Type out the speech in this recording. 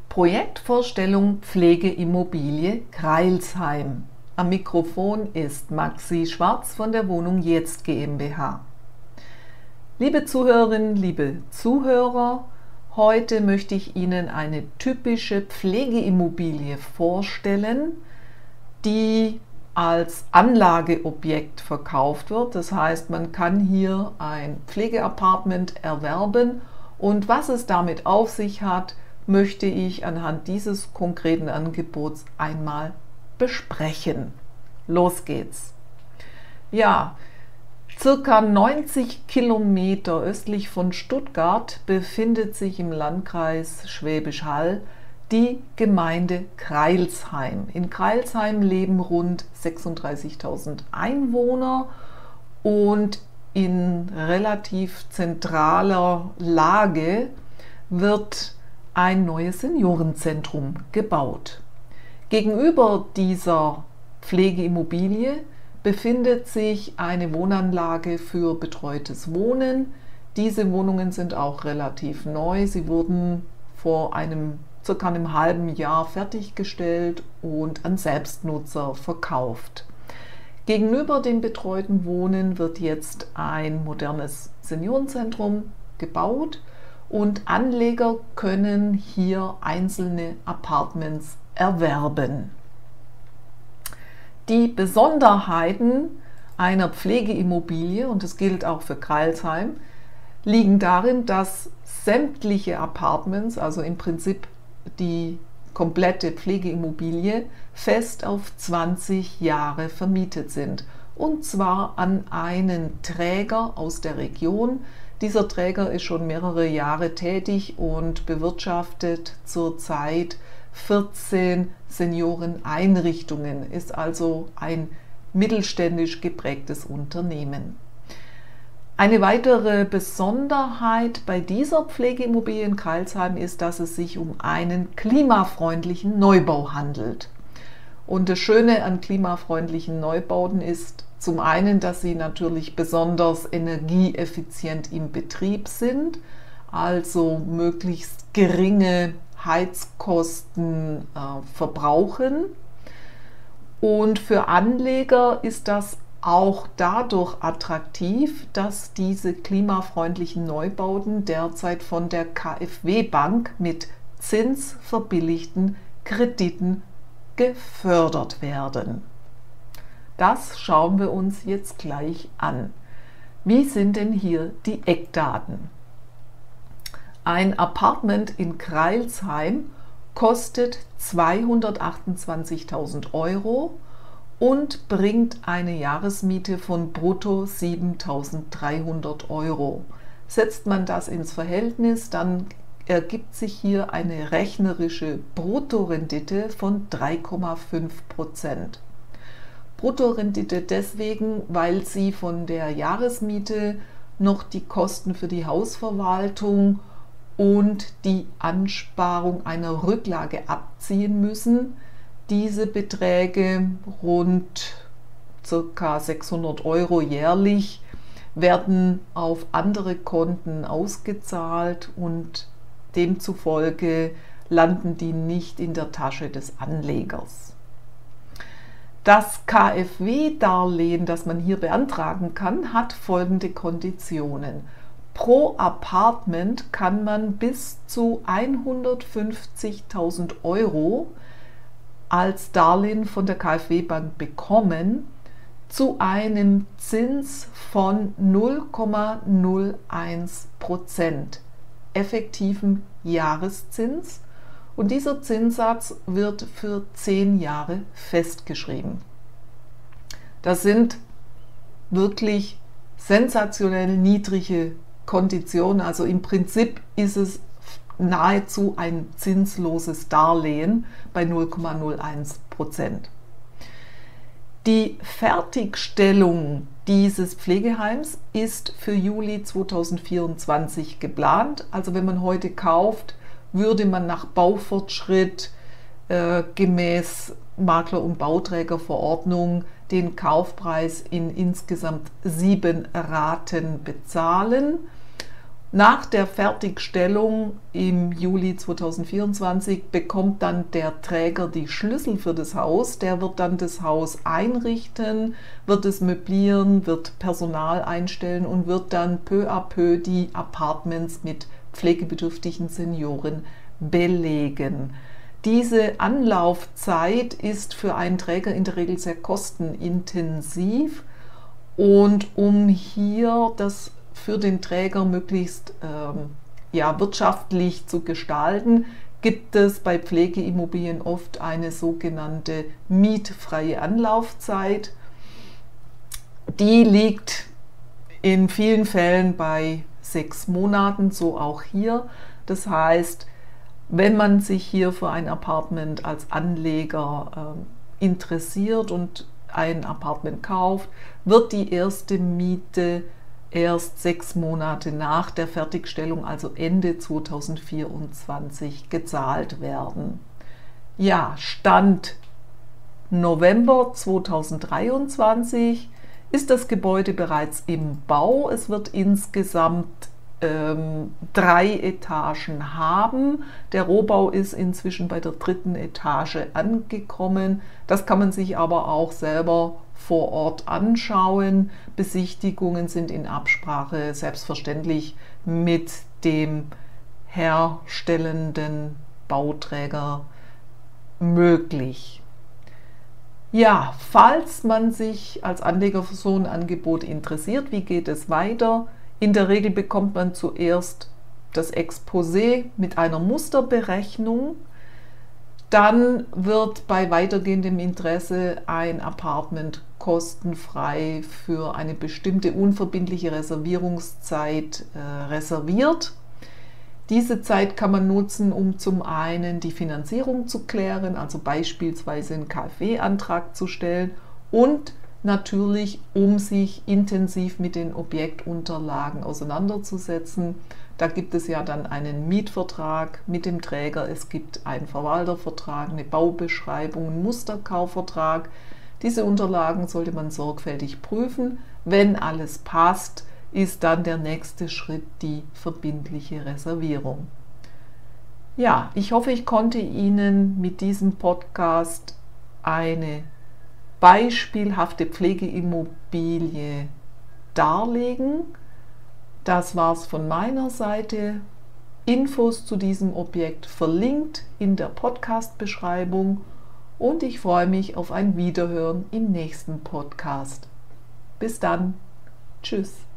Projektvorstellung Pflegeimmobilie Crailsheim. Am Mikrofon ist Maxi Schwarz von der Wohnung Jetzt GmbH. Liebe Zuhörerinnen, liebe Zuhörer, heute möchte ich Ihnen eine typische Pflegeimmobilie vorstellen, die als Anlageobjekt verkauft wird. Das heißt, man kann hier ein Pflegeapartment erwerben und was es damit auf sich hat, möchte ich anhand dieses konkreten Angebots einmal besprechen. Los geht's. Ja, circa 90 Kilometer östlich von Stuttgart befindet sich im Landkreis Schwäbisch Hall die Gemeinde Crailsheim. In Crailsheim leben rund 36.000 Einwohner und in relativ zentraler Lage wird ein neues Seniorenzentrum gebaut. Gegenüber dieser Pflegeimmobilie befindet sich eine Wohnanlage für betreutes Wohnen. Diese Wohnungen sind auch relativ neu. Sie wurden vor circa einem halben Jahr fertiggestellt und an Selbstnutzer verkauft. Gegenüber dem betreuten Wohnen wird jetzt ein modernes Seniorenzentrum gebaut und Anleger können hier einzelne Apartments erwerben. Die Besonderheiten einer Pflegeimmobilie, und das gilt auch für Crailsheim, liegen darin, dass sämtliche Apartments, also im Prinzip die komplette Pflegeimmobilie, fest auf 20 Jahre vermietet sind. Und zwar an einen Träger aus der Region. Dieser Träger ist schon mehrere Jahre tätig und bewirtschaftet zurzeit 14 Senioreneinrichtungen, ist also ein mittelständisch geprägtes Unternehmen. Eine weitere Besonderheit bei dieser Pflegeimmobilie in Crailsheim ist, dass es sich um einen klimafreundlichen Neubau handelt. Und das Schöne an klimafreundlichen Neubauten ist zum einen, dass sie natürlich besonders energieeffizient im Betrieb sind, also möglichst geringe Heizkosten verbrauchen. Und für Anleger ist das auch dadurch attraktiv, dass diese klimafreundlichen Neubauten derzeit von der KfW Bank mit zinsverbilligten Krediten gefördert werden. Das schauen wir uns jetzt gleich an. Wie sind denn hier die Eckdaten? Ein Apartment in Crailsheim kostet 228.000 € und bringt eine Jahresmiete von brutto 7.300 €. Setzt man das ins Verhältnis, dann ergibt sich hier eine rechnerische Bruttorendite von 3,5%. Bruttorendite deswegen, weil sie von der Jahresmiete noch die Kosten für die Hausverwaltung und die Ansparung einer Rücklage abziehen müssen. Diese Beträge, rund ca. 600 € jährlich, werden auf andere Konten ausgezahlt und demzufolge landen die nicht in der Tasche des Anlegers. Das KfW-Darlehen, das man hier beantragen kann, hat folgende Konditionen. Pro Apartment kann man bis zu 150.000 € als Darlehen von der KfW Bank bekommen, zu einem Zins von 0,01% effektiven Jahreszins. Und dieser Zinssatz wird für 10 Jahre festgeschrieben. Das sind wirklich sensationell niedrige Konditionen. Also im Prinzip ist es nahezu ein zinsloses Darlehen bei 0,01%. Die Fertigstellung dieses Pflegeheims ist für Juli 2024 geplant. Also wenn man heute kauft, würde man nach Baufortschritt gemäß Makler- und Bauträgerverordnung den Kaufpreis in insgesamt 7 Raten bezahlen. Nach der Fertigstellung im Juli 2024 bekommt dann der Träger die Schlüssel für das Haus. Der wird dann das Haus einrichten, wird es möblieren, wird Personal einstellen und wird dann peu à peu die Apartments mit pflegebedürftigen Senioren belegen. Diese Anlaufzeit ist für einen Träger in der Regel sehr kostenintensiv, und um hier das für den Träger möglichst wirtschaftlich zu gestalten, gibt es bei Pflegeimmobilien oft eine sogenannte mietfreie Anlaufzeit. Die liegt in vielen Fällen bei 6 Monaten, so auch hier. Das heißt, wenn man sich hier für ein Apartment als Anleger interessiert und ein Apartment kauft, wird die erste Miete erst 6 Monate nach der Fertigstellung, also Ende 2024, gezahlt werden. Ja, Stand November 2023 ist das Gebäude bereits im Bau. Es wird insgesamt 3 Etagen haben. Der Rohbau ist inzwischen bei der 3. Etage angekommen. Das kann man sich aber auch selber vor Ort anschauen. Besichtigungen sind in Absprache selbstverständlich mit dem herstellenden Bauträger möglich. Ja, falls man sich als Anleger für so ein Angebot interessiert, wie geht es weiter? In der Regel bekommt man zuerst das Exposé mit einer Musterberechnung. Dann wird bei weitergehendem Interesse ein Apartment kostenfrei für eine bestimmte unverbindliche Reservierungszeit reserviert. Diese Zeit kann man nutzen, um zum einen die Finanzierung zu klären, also beispielsweise einen KfW-Antrag zu stellen, und natürlich, um sich intensiv mit den Objektunterlagen auseinanderzusetzen. Da gibt es ja dann einen Mietvertrag mit dem Träger, es gibt einen Verwaltervertrag, eine Baubeschreibung, einen Musterkaufvertrag. Diese Unterlagen sollte man sorgfältig prüfen. Wenn alles passt, ist dann der nächste Schritt die verbindliche Reservierung. Ja, ich hoffe, ich konnte Ihnen mit diesem Podcast eine beispielhafte Pflegeimmobilie darlegen. Das war's von meiner Seite. Infos zu diesem Objekt verlinkt in der Podcast-Beschreibung, und ich freue mich auf ein Wiederhören im nächsten Podcast. Bis dann. Tschüss.